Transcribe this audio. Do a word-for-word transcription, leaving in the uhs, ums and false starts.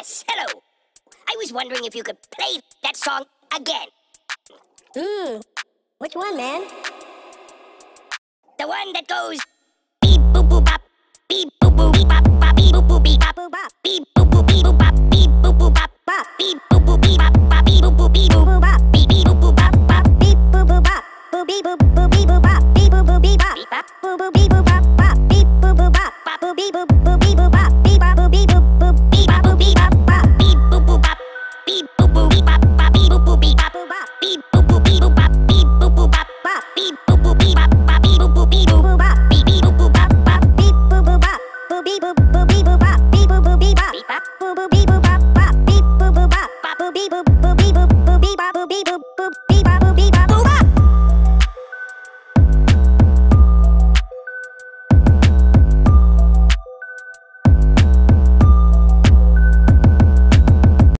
Yes, hello. I was wondering if you could play that song again. Hmm. Which one, man? The one that goes beep boop boop bop, beep boop boop beep bop bop, beep boop boop beep bop boop bop, beep boop boop beep boop bop, beep boop boop bop bop, beep boop boop beep bop bop, beep boop boop beep boop bop, beep beep boop boop bop bop, beep boop boop bop, boop beep boop boop beep boop bop, beep boop boop beep bop, beep bop, boop boop beep boop bop bop, beep boop boop bop bop, boop beep boop boop beep boop bop, beep bop boop beep boop boop beep bop boop beep bop bop, beep boop boop bop, beep boop boop beep bop bop, beep boop boop beep bop bop, beep boop boop beep boop bop, beep boop boop bop bop, beep boop boop beep bop bop, beep boop boop beep boop bop, beep beep boop boop bop bop, beep boop boop bop, boop beep boop boop beep boop bop, beep boop boop beep bop, beep bop, boop boop beep boop.